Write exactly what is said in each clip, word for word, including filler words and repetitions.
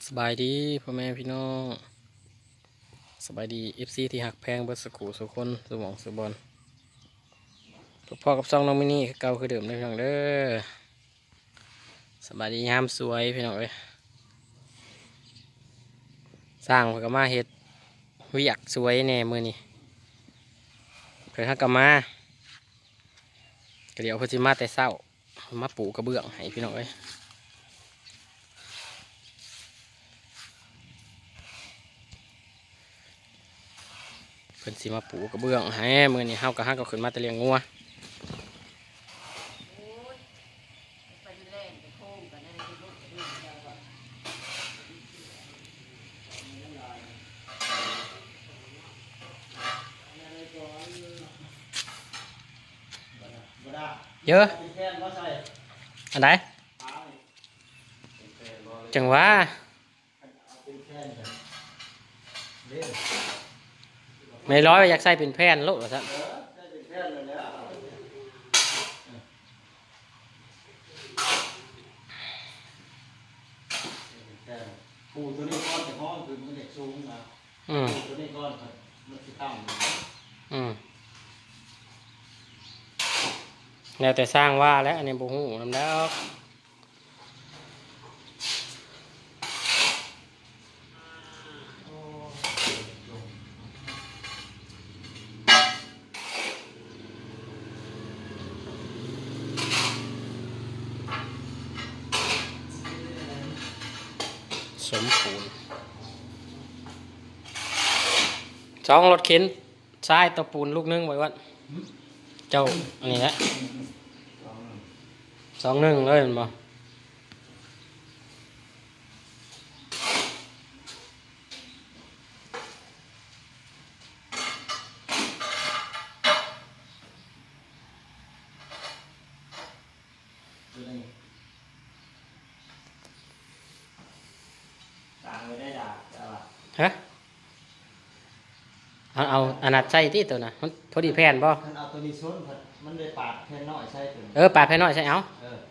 สบายดีพ่อแม่พี่น้องสบายดีเอฟซีที่หักแพงเบิร์สกูสุคนสมองสุบอลพ่อกับซองน้องมินี่เก่าคือเดิมเลยพี่น้องเด้อสบายดียามสวยพี่น้องเอ้ยสร้างเพื่อกมาเฮ็ดวิอยากสวยแน่มือนี่เพื่อฮักกมาเดี๋ยวเพื่อจะมาแต่เศร้ามาปูกระเบื้องให้พี่น้องเอ้ยเพิ่นสิมาปูกระเบื้องให้มือนี่เฮากับฮักก็ขึ้นมาแต่เลี้ยงงัวเยอะอันไหนจังหวะไม่ร้อยอยากใส่เป็นแผ่นโลกเหรอท่านปูตัวนี้ก้อนแต่ห้องคือมันเด็กสูงนะปูตัวนี้ก้อนมันจะต่ำอืมแล้วแต่สร้างว่าแล้วอันนี้บุหูนำแล้วสมปูนสองรถเข็นทรายตะปูนลูกนึงไว้วันเจ้าอันนี้แหละสองหนึ่งเลยมันบ่ต่างไม่ได้ด่าแต่ว่าฮะเอาเอาอันนัดใส่ที่ตัวน่ะมันพอดีแผ่นบ่ท่านเอาตัวนี้ส้นมันได้ปาดแค่น้อยใช่ถึงเออปาดแผ่นน้อยใส่เอาเออ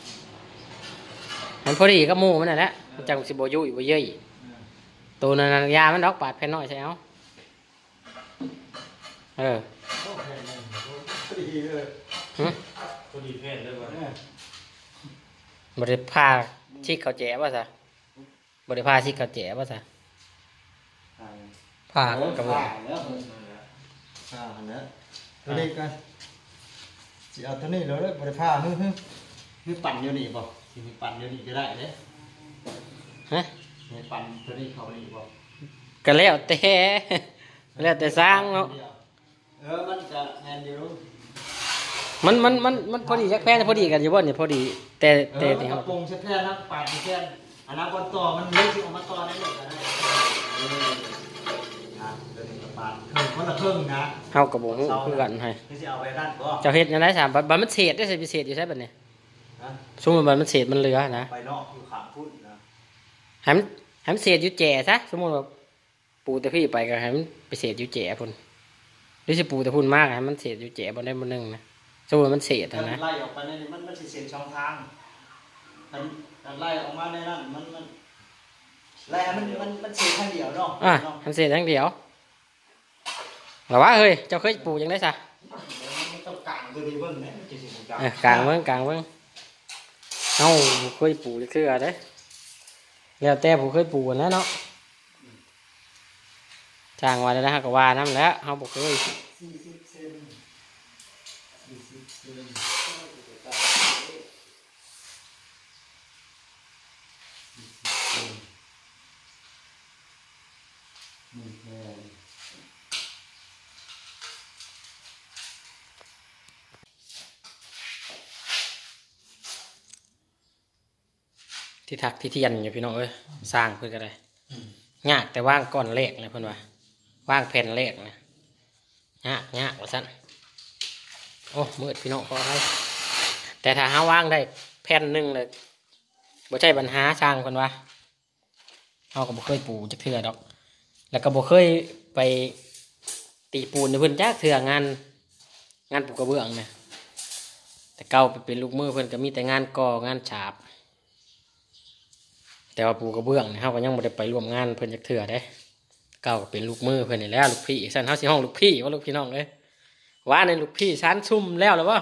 มันพอดีก็มูมันนั่นแหละจังสิบ่ยุ่ยบ่เย้ยตัวนั้นยามันดอกปาดแผ่นน้อยใส่เอาเออพอดีเลยพอดีแผ่นเลยว่ะบริพาชิกเขาแจ๋ว่าซะบริพาชิกเขาแจ๋ว่าซะพากับว่าแล้วผ้าเนื้อตัวนี้กันสิเอาตัวนี้แล้วเลยบริผ้าฮึฮึฮึปั่นอยู่นี่บ่สิมีปั่นอยู่นี่ก็ได้เด้ฮะมีปั่นตัวนี้เขานี่บ่ก็แล้วแต่แล้วแต่สร้างเนาะเออมันจะแทนอยู่มันมันมันมันพอดีจักแพ้พอดีกันอยู่บ่เนี่ยพอดีแต่แต่ที่เขาปรุงเช็ดแพ้นะปาดเช็ดอันนั้นวันต่อมันเล็กที่ออกมาต่อได้เลยก็ได้เออนะเดี๋ยวนี้ก็ปาดครึ่งคนละครึ่งนะเฮากับบ่ฮู้คือกันให้คือสิเอาไปด้านบ่เจ้าเฮ็ดจังได๋ซะบัดมันเศษได้ใส่พิเศษอยู่ใช่บัดนี้ฮะซุมบัดมันเศษมันเหลือนะไปนอกอยู่ข้างพุ่นนะให้มันให้มันเศษอยู่แจ่ซะสมมุติว่าปูแต่พี่ไปก็ให้มันไปเศษอยู่แจ่พุ่นหรือสิปูแต่พุ่นมากให้มันเศษอยู่แจ่บ่ได้บ่นึงนะสมมุติมันเศษนะไล่ออกไปในนี้มันมันสิเศษช่องทางมันไล่ออกมาในนั้นมันมันไล่มันมันมันเศษทางเดียวเนาะอ่ะมันเศษทางเดียวหรอวะเฮ้ยเจ้าเคยปูจังได๋ซะต้องกลางตัวนี้เบิ่งนะจะสิกลางเออกลางเบิ่งกลางเบิ่งเอ้าเคยปูคืออะไรแล้วแต่ผู้เคยปูแล้วเนาะจ้างว่าได้ฮะก็ว่านํแล้วเฮาบ่เคยสี่สิบเซนสี่สิบเซนที่ทักที่เทียนอยู่พี่น้องเอ้ยสร้างเพื่ออะไรยากแต่ว่างก้อนเลขนะเพื่อนว่าว่างแผ่นเลขนะยากยากว่าสั้นโอ้มืดพี่น้องขอให้แต่ถ้าหาว่างได้แผ่นหนึ่งเลยบ่ใช่ปัญหาสร้างเพื่อนว่าเขาก็บ่เคยปูจักเทื่อดอกแล้วก็บ่เคยไปตีปูนในเพื่อนจักเทื่องานงานปูกระเบื้องเนี่ยแต่เก่าไปเป็นลูกมือเพื่อนก็มีแต่งานก่องานฉาบ แต่แต่ว่าปูกระเบื้องเนี่ยเขาก็ยังไม่ได้ไปร่วมงานเพิ่นจักเถื่อได้เก่าก็เป็นลูกมือเพิ่นนี่แหล้วลูกพี่สั่นเขาสิห้องลูกพี่ว่าลูกพี่น้องเลยว่าในลูกพี่ชั้นซุ่มแล้วหรือเปล่า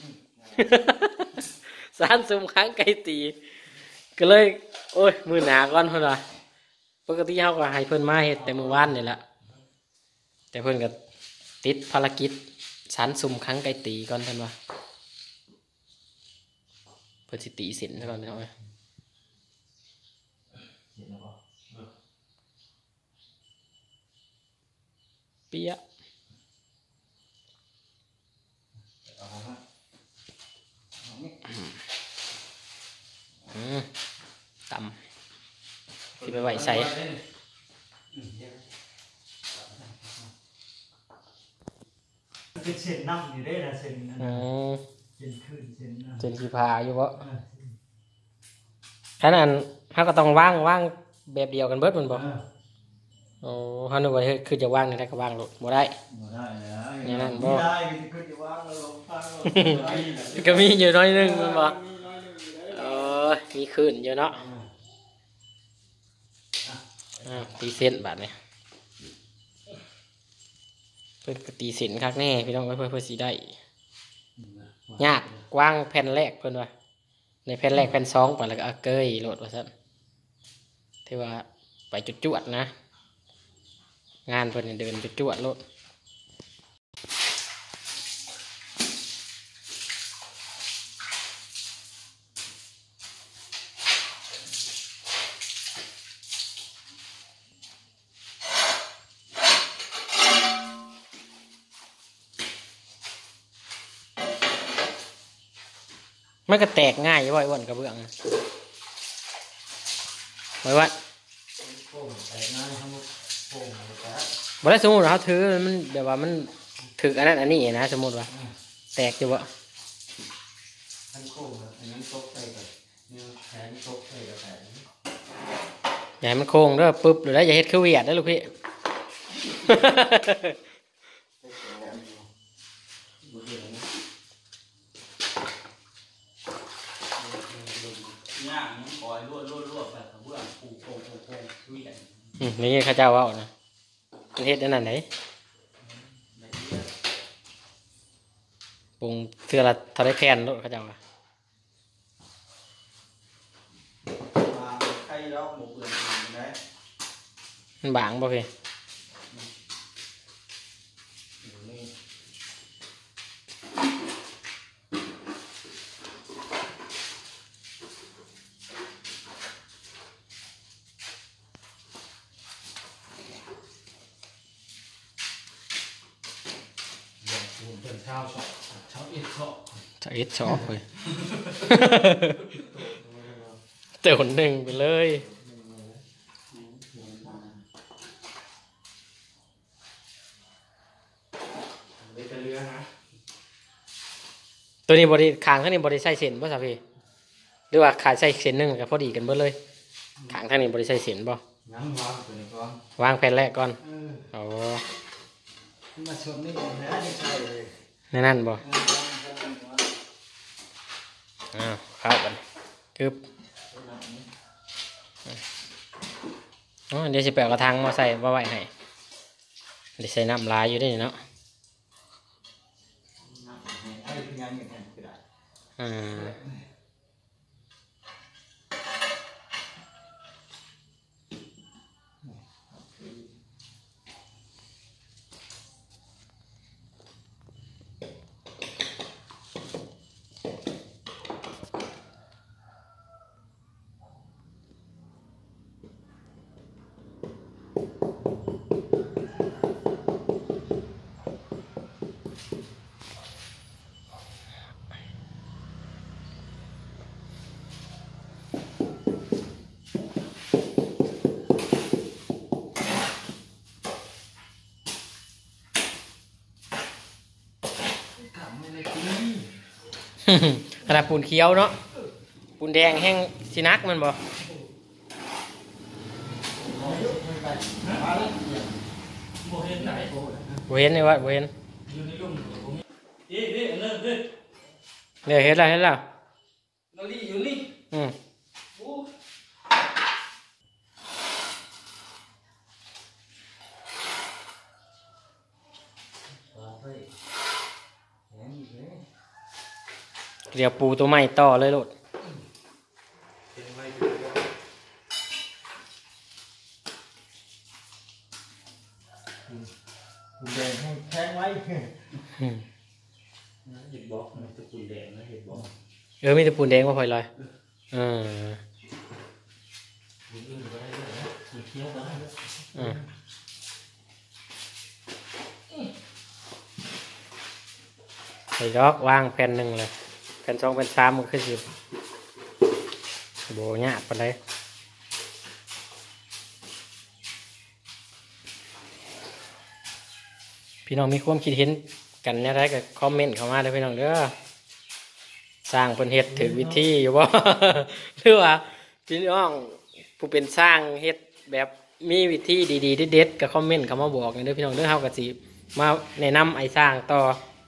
ชั้นซุ่มครั้งไกลตีก็เลยโอ้ยมือหนาก่อนเพิ่นว่าปกติเขาก็ให้เพิ่นมาเฮ็ดแต่มื้อวานนี่แหละแต่เพิ่นก็ติดภารกิจชั้นซุ่มครั้งไกลตีก่อนเพิ่นว่าเพิ่นสิตีสินซะก่อนพี่น้องเอ้ยเปี๊ยะอืมต่ำที่ไปไหวใส่เป็นเส้นน้ำอยู่ได้นะเส้นนั้นอืมเส้นขึ้นเส้นน้ำเจนสีพาอยู่บ่เออขนาดเขาก็ต้องว่างว่างแบบเดียวกันเบิดมันบ่เออโอ้เขานึกว่าเฮ้ยคือจะว่างได้ก็ว่างหรอกบ่ได้บ่ได้แล้วอย่างนั้นบ่บ่ได้ก็จะขึ้นจะว่างแล้วลงฟังแล้วก็มีอยู่น้อยหนึงมันบ่เออมีคืนอยู่เนาะอ่าตีเส้นบาดนี้เพิ่นก็ตีเส้นคักแน่พี่น้องเอ้ยเพื่อเพื่อสิได้ยากกว้างแผ่นแรกเพิ่นว่าในแผ่นแรกแผ่นสองไปแล้วก็เอาเกยโหลดว่าซั่นที่ว่าไปจุดจวดๆนะ งานเพิ่นนี่เดินจุดจวดๆโลดมันก็แตกง่ายอยู่บ่ไอ้อ้วนกระเบื้องไว้ว่าโป่งแต่งานทั้งหมดโป่งหมดแล้วบ่ได้สมมุติว่าเขาถือมันแบบว่ามันถึกอันนั้นอันนี้นะสมมุติว่าแตกอยู่บ่ทั้งโค้งอะอันนั้นตกใส่กับเนี่ยแขนตกใส่กับแขนอย่าให้มันโค้งเด้อปึ๊บหรือได้อย่าเฮ็ดคือเวียดเด้อลูกพี่ย่างมันคอยรวดรวดรวดแบบเพื่อนปูโป่งโป่งโป่งเวียนอืมนี่เขาเจ้าเว้านะมันเฮ็ดอันนั้นไหนปรุงเทื่อละเท่าได้แผ่นโลดเขาเจ้าว่ามาใครแล้วหมกเอื่อนได้มันบางบ่พี่นี่เป็นเช้าช็อปเช้าเอ็ดช็อปจะเอ็ดชอบเลย เจอคนหนึ่งไปเลยเบ็ดเรือนะตัวนี้บริขางท่างนี้บริใส่เส้นป่ะสาพี่หรือว่าขายใส่เส้นหนึ่งกับพอดีกันเบิดเลยขางท่างนี้บริใส่เส้นป่ะงั้นวางตัวนี้ก่อนวางแผ่นแรกก่อนเออโอ้มาชมนี่ก่อนนะนี่ใช่เลยในนั่นป่ะเออวางแค่นี้ก่อนอ้าวเข้ากันกึบอ๋อเดี๋ยวสิแปะกระทังมาใส่มาไว้ให้เดี๋ยวใส่น้ำลายอยู่ด้วยเนาะไอ้ที่งานอย่างนั้นก็ได้อืมขนาดปูนเขียวเนาะปูนแดงแห้งสินักมันบ่โมเห็นไหนบ่เห็นเลยว่าบ่เห็นอยู่ในรุ่มนี่นี่เลิกนี่เนี่ยเห็นแล้วเห็นแล้วเราลีอยู่นี่อืมโอ้เดี๋ยวปูตัวใหม่ต่อเลยโลดเป็นไว้อยู่แล้วคุณแดงให้แทงไว้อืมเห็ดบอกมันจะปุ่นแดงนะเห็ดบอกเออมีแต่ปูนแดงมาพลอยลอยเออปุ่นอื่นก็ได้ด้วยนะปุ่นเคี้ยวก็ได้ด้วยอืมใส่ดอกวางแผ่นหนึ่งเลยแผ่นสองแผ่นสามมันคือสิบโบยากปานใดพี่น้องมีความคิดเห็นกันเนี่ยได้ก็คอมเมนต์เข้ามาเลยพี่น้องเด้อสร้างเพิ่นเฮ็ดถึงวิธีอยู่บ่ หรือว่าพี่น้องผู้เป็นสร้างเฮ็ดแบบมีวิธีดีๆเด็ดๆก็คอมเมนต์เข้ามาบอกกันเด้อพี่น้องเด้อเฮาก็สิมาแนะนำไอ้สร้างต่อ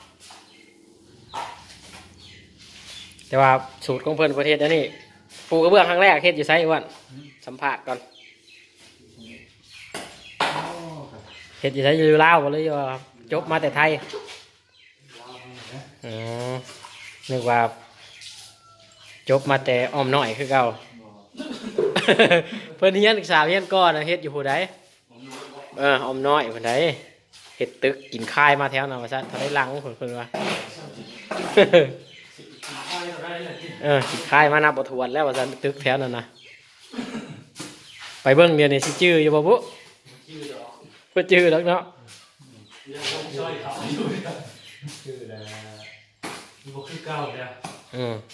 แต่ว่าสูตรของเพิ่นประเทศอันนี้ปูกระเบื้องครั้งแรกเฮ็ดอยู่ไสอ้วนสัมภาษณ์ก่อนเฮ็ดอยู่ไสอยู่ลาวบ่เลยว่าจบมาแต่ไทยอ๋อนึกว่าจบมาแต่อ้อมน้อยคือเก่า เพิ่นเฮียนศึกษาเฮียนก่อนน่ะเฮ็ดอยู่ผู้ใดเอออ้อมน้อยผู้ใดเฮ็ดตึกกินค่ายมาแถวนั้นว่าซั่นเท่าได้หลังเพิ่นเพิ่นว่า เออกินค่ายมานับบ่ถ้วนแล้วว่าซั่นตึกแถวนั้นน่ะไปเบิ่งเดี๋ยวนี้สิจื้ออยู่บ่บุบ่จื้อดอกเนาะช่วยเขาอยู่เนี่ยชื่ออะไรมันก็คือเก่าเนี่ยอืม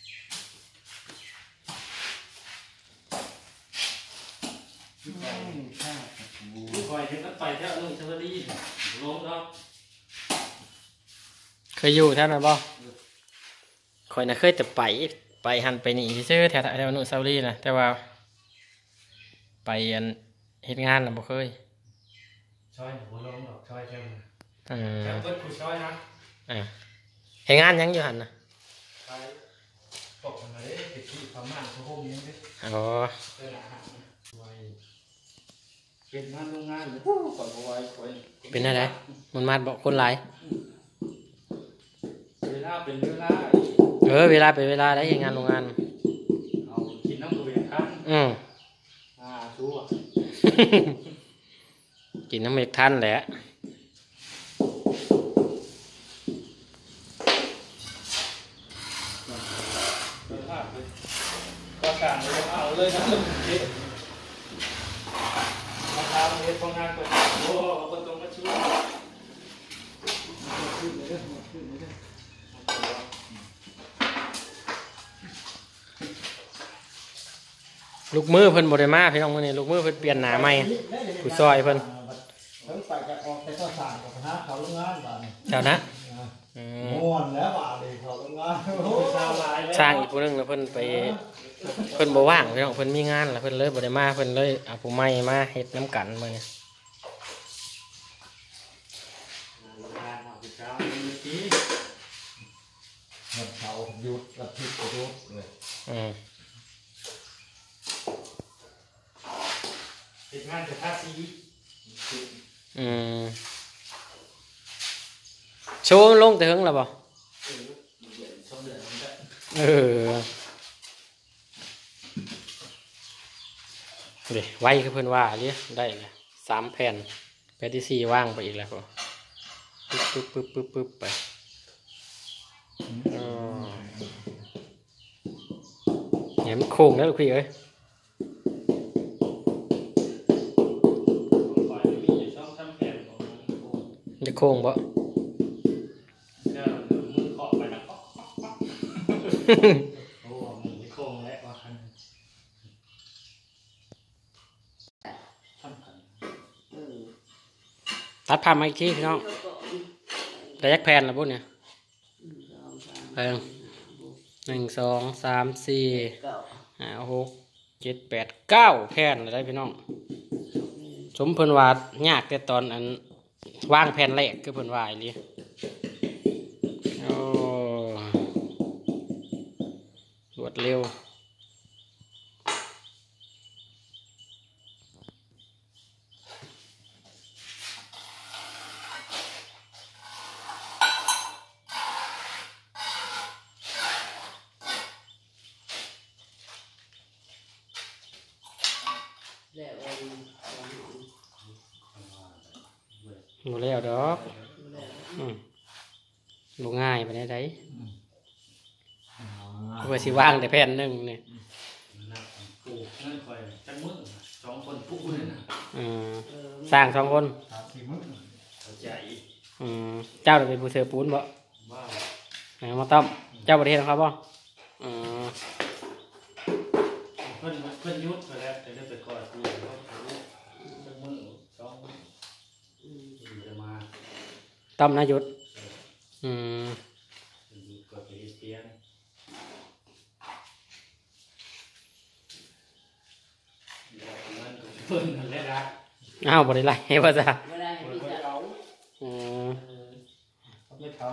ผู้คอยเห็นกันไปแค่ลงเชอรี่ลงแล้วเคยอยู่แถวนั้นบ่ข่อยน่ะเคยแต่ไปไปหันไปนี่ซื่อๆแถวแถวอนุสาวรีย์น่ะแต่ว่าไปอันเฮ็ดงานน่ะบ่เคยช่วยหัวลงหรอกช่วยแค่มันเออแค่เพิ่นผู้ช่วยนะอ่าเฮ็ดงานหยังอยู่หั่นน่ะไปปกมันเลยติดที่ประมาณชั่วโมงนึงดิอ๋อเป็นอาหารไว้เป็นงานโรงงานเลยก่อนไว้ไว้เป็นอะไรมันมาบอกคนหลายเวลาเป็นเวลาเออเวลาไปเวลาได้เฮ็ดงานโรงงานเอากินน้ำตัวอย่างกันอืมอ่าชัวร์กินน้ำเมกทันแหละก็การเลยเอาเลยนะมาทำเฮ็ดของงานก่อนโอ้คนตรงมาช่วยลูกมือเพิ่นบ่ได้มาพี่น้องมื้อนี้ลูกมือเพิ่นเปลี่ยนหน้าใหม่ ผู้ซอยเพิ่นเพิ่นไปจะออกไปก็สร้างกับคณะเขาโรงงานบ้านเจ้านะอืมม่วนแล้วบ้านเลยเขาโรงงานโอ้โหชาวลายแล้วสร้างอีกผู้หนึงแล้วเพิ่นไปเพิ่นบ่ว่างพี่น้องเพิ่นมีงานแล้วเพิ่นเลยบ่ได้มาเพิ่นเลยเอาผู้ใหม่มาเฮ็ดน้ำกันมื้อนี้งานเอาไปเช้าเมื่อกี้วันเสาร์หยุดอาทิตย์ก็หยุดเลยอืมติดงานจะท่าซีอืมโชว์มันลงแต่เฮิงแล้วบ่เออเดือนสองเดือนมันจะเออเด้ไว้คือเพิ่นว่าเด้ได้แล้วสามแผ่นแผ่นที่สี่ว่างไปอีกแล้วพอปึ๊บปึ๊บปึ๊บปึ๊บปึ๊บไปอ๋อเนี่ยมันโค้งแล้วลูกพี่เอ้ยคอยมีอยู่ช่องทำแผนของมันโอ้มันจะโค้งบ่ก็มือเคาะไปนะเคาะเคาะเคาะโอ้มือไม่โค้งแล้วว่าคันทำกันตัดภาพมาอีกทีพี่น้องแต่ยักแผ่นแล้วพุ่นเนี่ยแผ่นหนึ่งสองสามสี่ห้าหกเจ็ดแปดเก้าแผ่นอะไรพี่น้องสมเพิ่นว่ายากแต่ตอนอันวางแผ่นแรกคือเพิ่นว่าอีหลีโอ้รวดเร็วบ่แล้วดอกอืมบ่ง่ายปานใดไดเพื่อสิวางแต่แผ่นหนึงนี่นักปลูกนั่นคอยจังมือสองคนปลูกเลยนะอืมสร้างสองคนสามสี่มื้อเข้าใจอืมเจ้าน่ะเป็นผู้เสือปูนบ่ว่าเออมาต้อมเจ้าประเทศของเขาบ่อืมเพิ่นเพิ่นยุดไปแล้วแต่เรื่องไปก่อนปลูกเขาปลูกจังมือสองมือจะมาต้อมนายุทธอืมอยู่กับไปเตียงเดี๋ยวมันก็เพิ่นนั่นแหละนะอ้าวบ่ได้ไล่ว่าซะไม่ได้พี่จะเอาอืมเอาไปเผา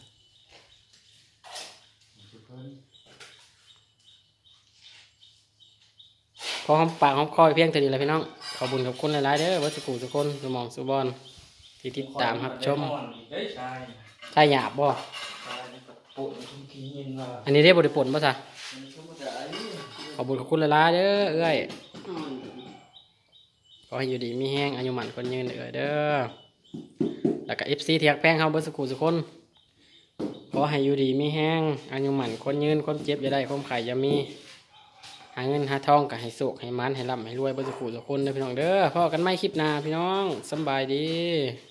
ขอหอมปากหอมคอเพียงเท่านี้แหละพี่น้องขอบุญขอบคุณหลายๆเด้อวัดสุกุสุคนสมองสุบอนที่ติดตามรับชมเฮ้ยชายใช่หยาบบ่ชายนี่ก็ปลูกทุ่งขี้ยินว่าอันนี้ได้บริปนบ่ซะมันก็บ่ได้ขอบุญขอบคุณหลายๆเด้อเอ้ยอืมขอให้อยู่ดีมีแห้งอายุหมันคนยืนเอ้ยเด้อแล้วก็ เอฟ ซี ที่ฮักแพงเฮาเบิดสุกุสุคนขอให้อยู่ดีมีแห้งอายุหมันคนยืนคนเจ็บอย่าได้ความไข่อย่ามีหาเงินหาทองก็ให้สุขให้มันให้ร่ำให้รวยเบิดสุกุสุคนเด้อพี่น้องเด้อพอกันใหม่คลิปหน้าพี่น้องสำบายดี